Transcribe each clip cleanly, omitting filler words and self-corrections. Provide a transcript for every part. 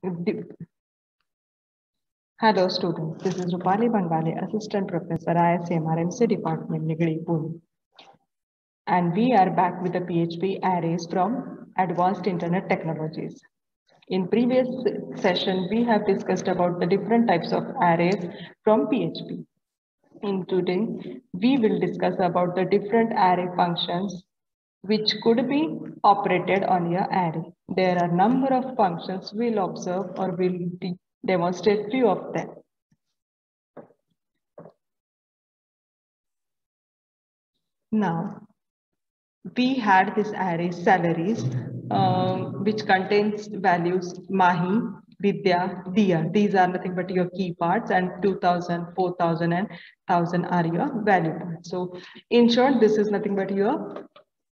Hello students, this is Rupali Bangale, Assistant Professor, ISMRMC Department, Nigadi, Pune. And we are back with the PHP arrays from Advanced Internet Technologies. In previous session, we have discussed about the different types of arrays from PHP. In today, we will discuss about the different array functions which could be operated on your array. There are number of functions we'll observe or we'll demonstrate few of them. Now, we had this array salaries, which contains values Mahi, Vidya, Diya. These are nothing but your key parts, and 2000, 4000, and 1000 are your value parts. So, in short, this is nothing but your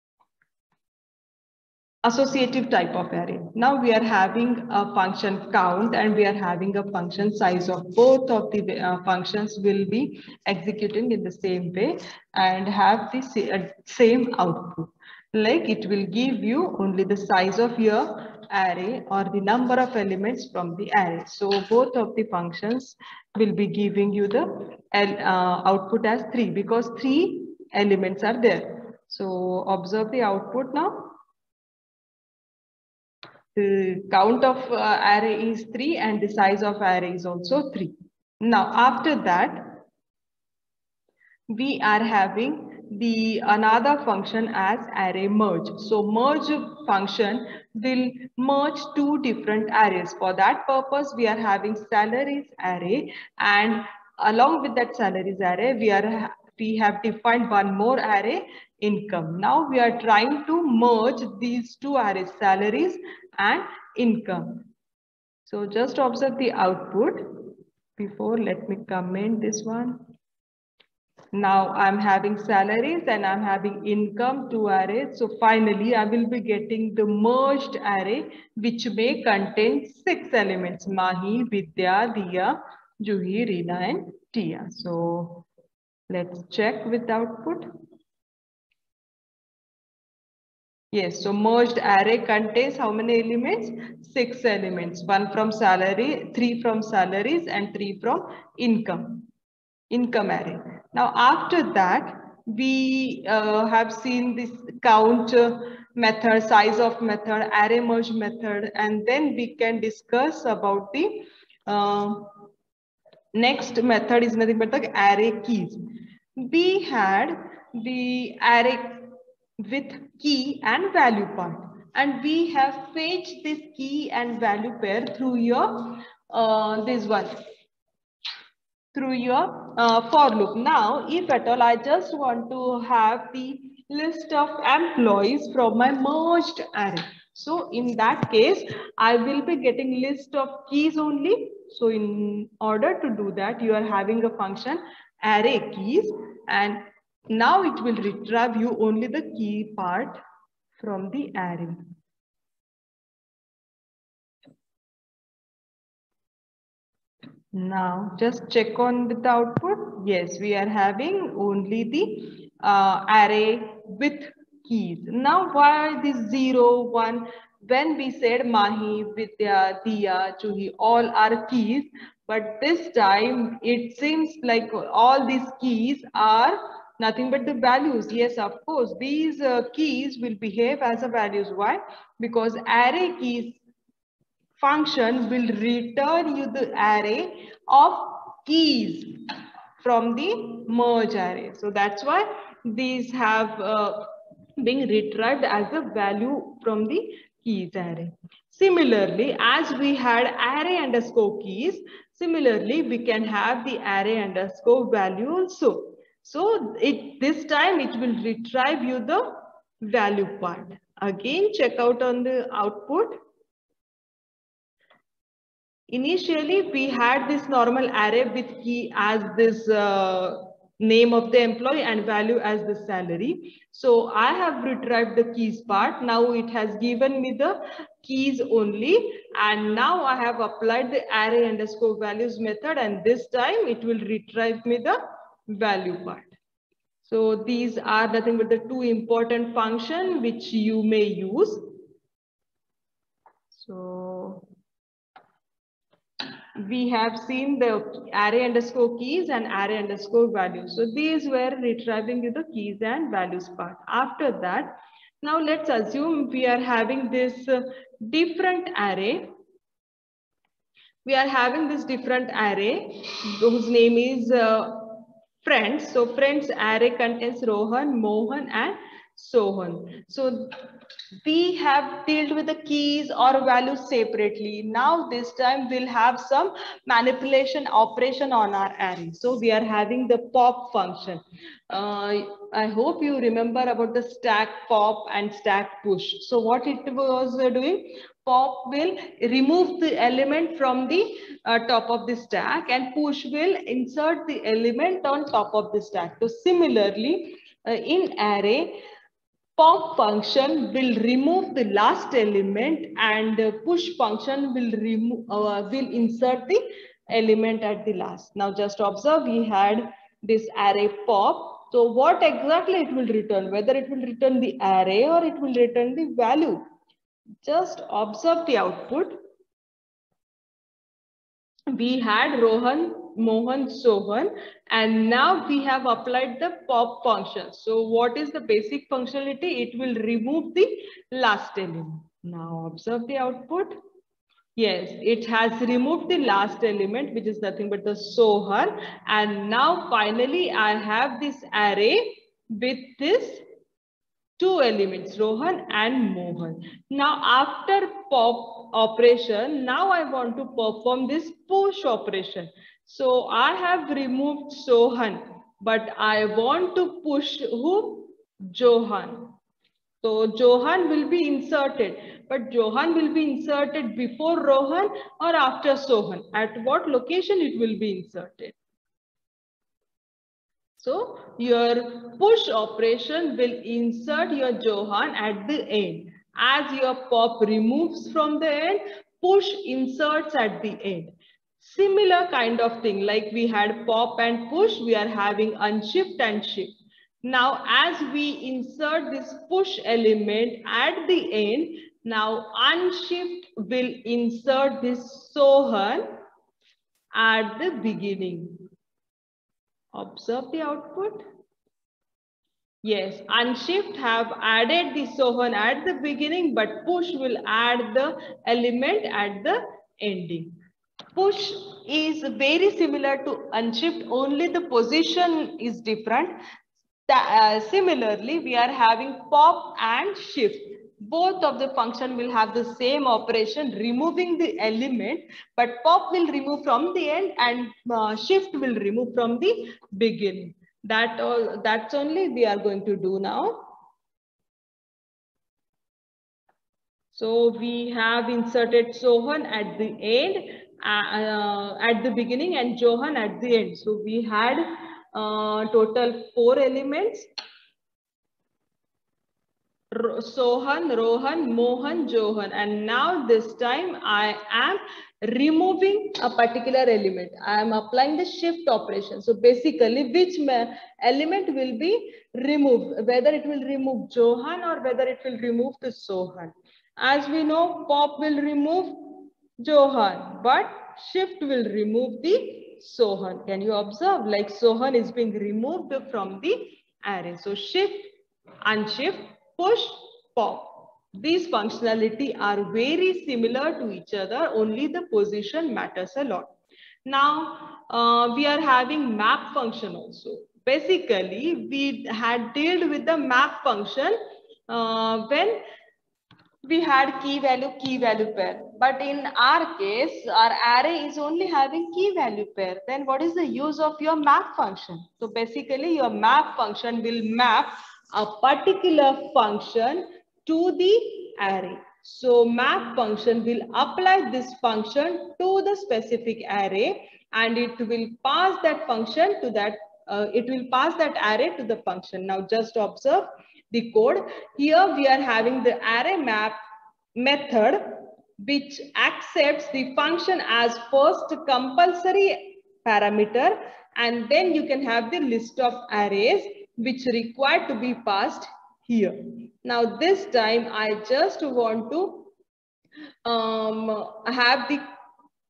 associative type of array. Now we are having a function count and we are having a function size of both of the functions will be executing in the same way and have the same output. Like it will give you only the size of your array or the number of elements from the array. So both of the functions will be giving you the output as 3 because 3 elements are there. So observe the output now. The count of array is 3 and the size of array is also 3. Now after that, we are having the another function as array merge. So merge function will merge two different arrays. For that purpose, we are having salaries array, and along with that salaries array, we have defined one more array, income. Now we are trying to merge these two arrays, salaries and income. So just observe the output. Before, let me comment this one. Now I'm having salaries and I'm having income, two arrays. So finally I will be getting the merged array which may contain 6 elements: Mahi, Vidya, Diya, Juhi, Reena and Tia. So let's check with the output. Yes, so merged array contains how many elements? 6 elements. 1 from salary, 3 from salaries and 3 from income array. Now after that, we have seen this count method, size of method, array merge method, and then we can discuss about the next method is nothing but the array keys. We had the array with key and value part, and we have fetched this key and value pair through your this one, through your for loop. Now, if at all I just want to have the list of employees from my merged array. So in that case, I will be getting list of keys only. So in order to do that, you are having a function array keys, and now it will retrieve you only the key part from the array. Now just check on with the output. Yes, we are having only the array with keys. Now why this 0, 1? When we said Mahi, Vidya, Diya, Juhi, all are keys, but this time it seems like all these keys are nothing but the values. Yes, of course, these keys will behave as a values. Why? Because array keys function will return you the array of keys from the merge array. So that's why these have been retrieved as a value from the keys array. Similarly, as we had array underscore keys, similarly we can have the array underscore value also. So this time it will retrieve you the value part. Again, check out on the output. Initially, we had this normal array with key as this name of the employee and value as the salary. So I have retrieved the keys part. Now it has given me the keys only. And now I have applied the array underscore values method. And this time it will retrieve me the value part. So these are nothing but the two important functions which you may use. So we have seen the array underscore keys and array underscore values. So these were retrieving the keys and values part. After that, now let's assume we are having this different array. We are having this different array whose name is friends. So friends array contains Rohan, Mohan and Sohan. So we have dealt with the keys or values separately. Now this time we'll have some manipulation operation on our array. So we are having the pop function. I hope you remember about the stack pop and stack push. So what it was doing? Pop will remove the element from the top of the stack and push will insert the element on top of the stack. So similarly, in array, pop function will remove the last element and push function will remove will insert the element at the last. Now just observe, we had this array pop. So what exactly it will return? Whether it will return the array or it will return the value. Just observe the output. We had Rohan, Mohan, Sohan, and now we have applied the pop function. So what is the basic functionality? It will remove the last element. Now observe the output. Yes, it has removed the last element, which is nothing but the Sohan. And now finally I have this array with this two elements, Rohan and Mohan. Now after pop operation, now I want to perform this push operation. So I have removed Sohan, but I want to push who? Johan. So Johan will be inserted, but Johan will be inserted before Rohan or after Sohan. At what location it will be inserted? So your push operation will insert your Johan at the end. As your pop removes from the end, push inserts at the end. Similar kind of thing, like we had pop and push, we are having unshift and shift. Now as we insert this push element at the end, now unshift will insert this Sohan at the beginning. Observe the output. Yes, unshift have added the Sohan at the beginning, but push will add the element at the ending. Push is very similar to unshift, only the position is different. Similarly, we are having pop and shift. Both of the function will have the same operation, removing the element, but pop will remove from the end and shift will remove from the beginning. That's only we are going to do now. So we have inserted Sohan at the end, at the beginning, and Johan at the end. So we had total 4 elements. Sohan, Rohan, Mohan, Johan, and now this time I am removing a particular element. I am applying the shift operation. So basically, which element will be removed, whether it will remove Johan or whether it will remove the Sohan. As we know, pop will remove Johan, but shift will remove the Sohan. Can you observe? Like Sohan is being removed from the array. So shift, unshift, push, pop. These functionality are very similar to each other, only the position matters a lot. Now, we are having map function also. Basically, we had dealt with the map function when we had key value pair. But in our case, our array is only having key value pair. Then what is the use of your map function? So basically, your map function will map a particular function to the array. So map function will apply this function to the specific array and it will pass that function to that, it will pass that array to the function. Now just observe the code. Here we are having the array map method which accepts the function as first compulsory parameter, and then you can have the list of arrays which required to be passed here. Now this time I just want to have the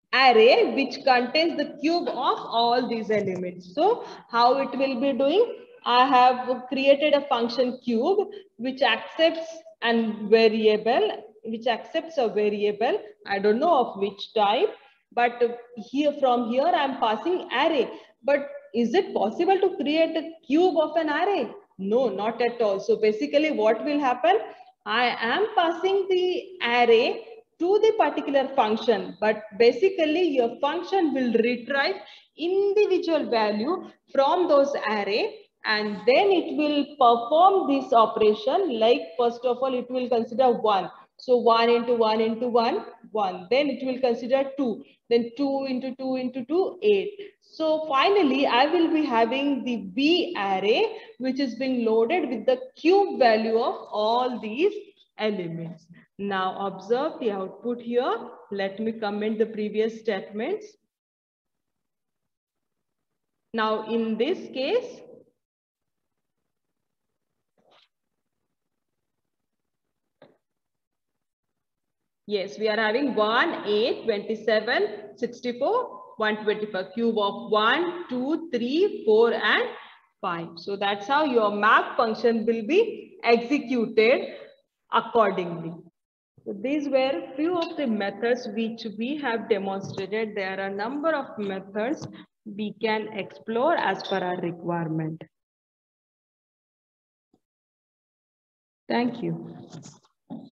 array which contains the cube of all these elements. So how it will be doing? I have created a function cube which accepts an variable, which accepts a variable. I don't know of which type, but here from here I'm passing array. But is it possible to create a cube of an array? No, not at all. So basically what will happen? I am passing the array to the particular function, but basically your function will retrieve individual value from those array, and then it will perform this operation. Like first of all, it will consider 1. So 1 into 1 into 1, 1. Then it will consider 2. Then 2 into 2 into 2, 8. So finally, I will be having the B array, which is being loaded with the cube value of all these elements. Now observe the output here. Let me comment the previous statements. Now in this case, yes, we are having 1, 8, 27, 64, 125, cube of 1, 2, 3, 4, and 5. So that's how your map function will be executed accordingly. So these were few of the methods which we have demonstrated. There are a number of methods we can explore as per our requirement. Thank you.